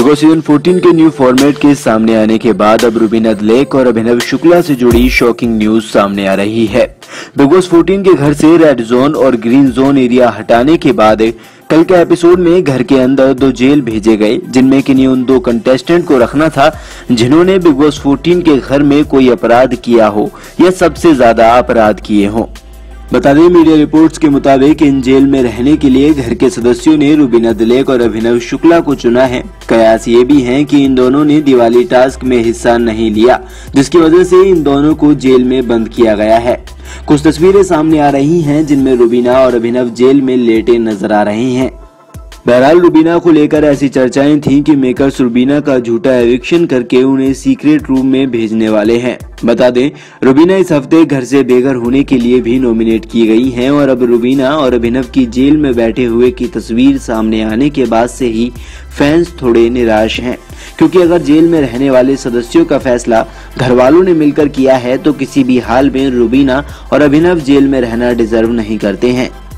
Big boss season 14 के new format के सामने आने के बाद अब रुबीना दिलेक और अभिनव शुक्ला से जुड़ी शॉकिंग न्यूज सामने आ रही है। बिग बॉस 14 के घर से रेड जोन और ग्रीन जोन एरिया हटाने के बाद कल के एपिसोड में घर के अंदर 2 जेल भेजे गए, जिनमें किन्हीं उन 2 कंटेस्टेंट को रखना था जिन्होंने बिग बॉस 14 के घर में कोई अपराध किया हो या सबसे ज्यादा अपराध किए हों। बता दें, मीडिया रिपोर्ट्स के मुताबिक इन जेल में रहने के लिए घर के सदस्यों ने रुबीना दिलेक और अभिनव शुक्ला को चुना है। कयास ये भी है कि इन दोनों ने दिवाली टास्क में हिस्सा नहीं लिया, जिसकी वजह से इन दोनों को जेल में बंद किया गया है। कुछ तस्वीरें सामने आ रही हैं जिनमें रुबीना और अभिनव जेल में लेटे नजर आ रहे हैं। बहरहाल रुबीना को लेकर ऐसी चर्चाएं थीं कि मेकर्स रुबीना का झूठा एविक्शन करके उन्हें सीक्रेट रूम में भेजने वाले हैं। बता दें, रुबीना इस हफ्ते घर से बेघर होने के लिए भी नॉमिनेट की गई हैं और अब रुबीना और अभिनव की जेल में बैठे हुए की तस्वीर सामने आने के बाद से ही फैंस थोड़े निराश हैं, क्योंकि अगर जेल में रहने वाले सदस्यों का फैसला घर वालों ने मिलकर किया है तो किसी भी हाल में रुबीना और अभिनव जेल में रहना डिजर्व नहीं करते हैं।